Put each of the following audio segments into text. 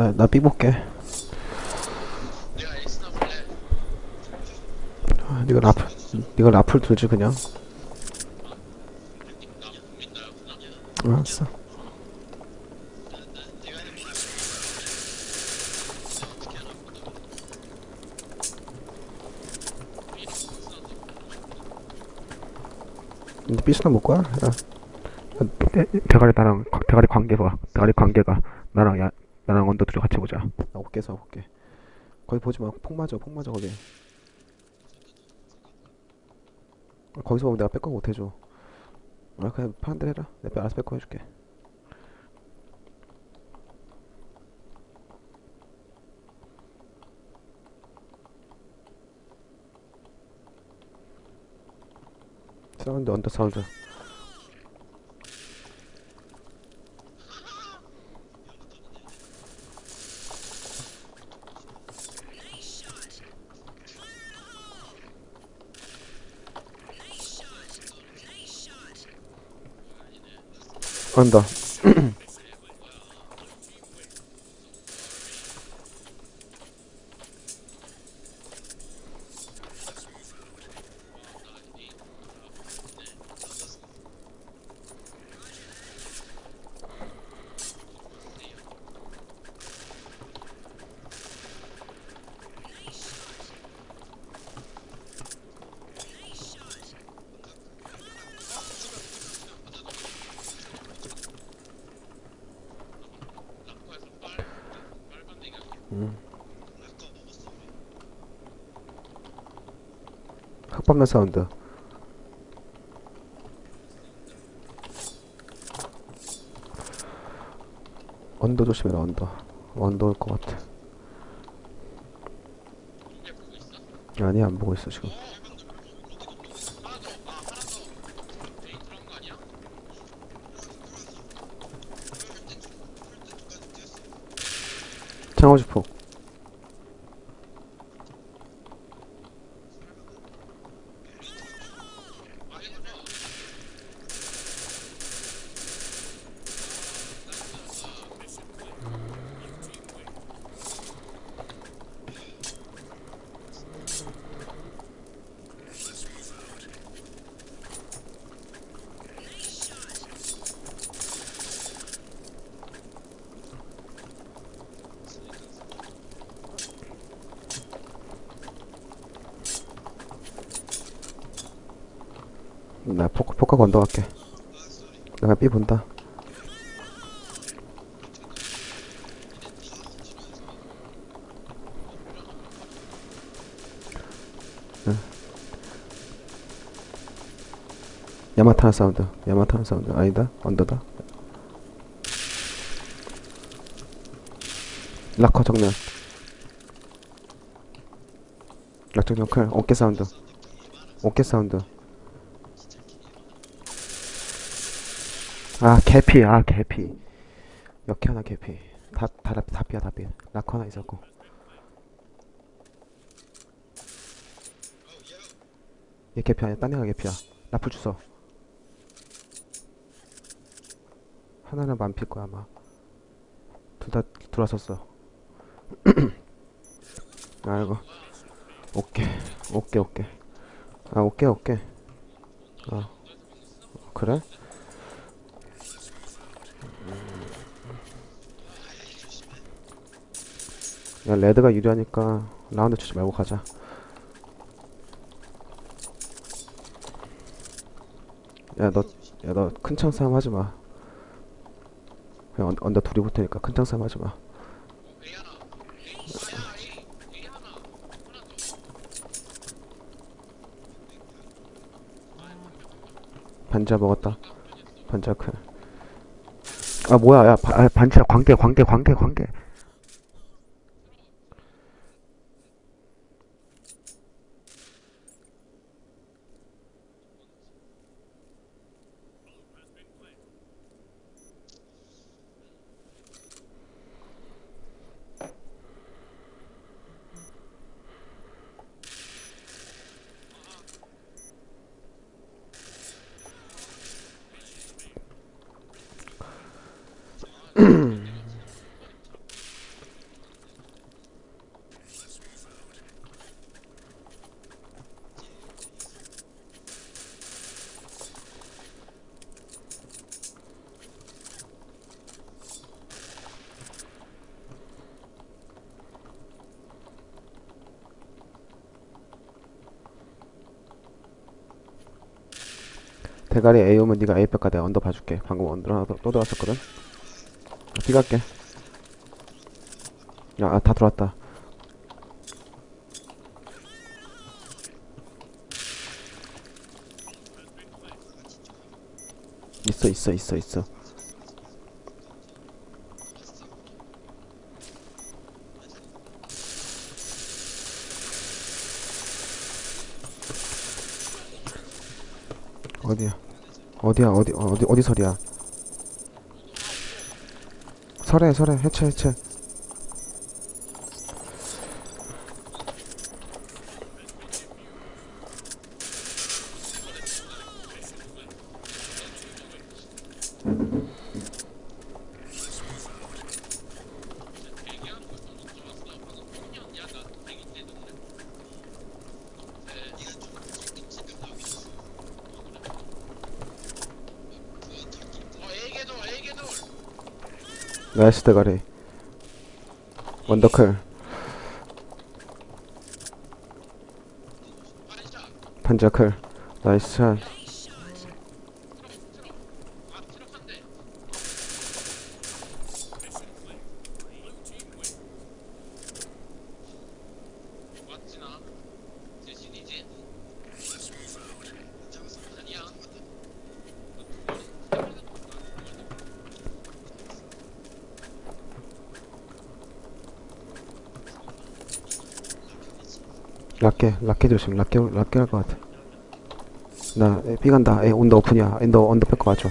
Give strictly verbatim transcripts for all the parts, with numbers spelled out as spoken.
나, 나 삐볼게. 아, 니가 라플, 니가 라플 들지, 그냥. 알았어. 근데 삐스나 못 거야? 야, 대, 대가리 나랑, 관- 대가리 관계가, 대가리 관계가, 나랑, 야, 나랑 언더 둘이 같이 보자. 나 어깨에서 볼게. 거기 보지 마. 폭 맞아, 폭 맞아, 거기. 거기서 보면 내가 백업 못 해줘. 아, 그냥 파란 데 해라. 내가 알아서 백업 해줄게. 사운드, 언더 사운드. 언더. 음. 흑범면 사운드. 언더 조심해라, 언더. 언더 올 것 같아. 아니, 안 보고 있어, 지금. 창호지폭. 나 포커, 포커 건너 갈게. 내가 삐 본다. 응. 야마타나 사운드. 야마타나 사운드. 아니다. 언더다. 락커 정면. 락 정면 클. 어깨 사운드. 어깨 사운드. 아, 개피. 아, 개피. 역해 하나 개피. 다, 다, 다, 다 삐야, 다 삐야. 락커 하나 있었고. 얘 개피 아니야. 딴 애가 개피야. 라플 주소. 하나는 만필 거야, 아마. 둘 다 들어왔었어. 아이고. 오케이. 오케이, 오케이. 아, 오케이, 오케이. 아, 그래? 야, 레드가 유리하니까 라운드 주지 말고 가자. 야, 너, 야, 너 큰 창 싸움 하지 마. 그냥 언, 언더 둘이 붙으니까 큰 창 싸움 하지 마. 반자 먹었다. 반자 클. 아, 뭐야, 야, 바, 아, 반자 관계, 관계, 관계, 관계. 대가리 A 오면 네가 A 뺄까 내가 언더 봐줄게. 방금 언더 하나 더- 또 들어왔었거든. B 갈게. 야, 아, 다 들어왔다. 있어 있어 있어 있어. 어디야? 어디야? 어디 어디 어디 설이야? 설해 설해 해체 해체. 나이스 대가리. 원더클. 판자클. 나이스 샷. 락게 락게 조심. 락게 락게 할 것 같아. 나 B 간다. 에 언더 오픈이야. 언더 언더 뺄거 맞죠?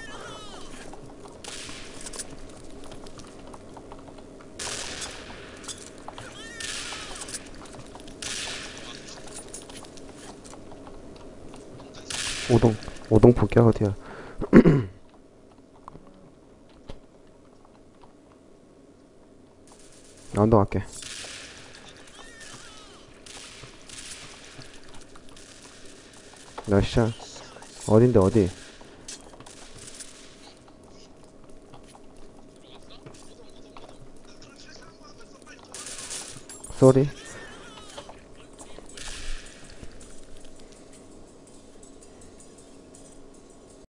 오동 오동 볼게 어디야? 나 언더 갈게. 나이스 샷. 어딘데 어디? 쏘리.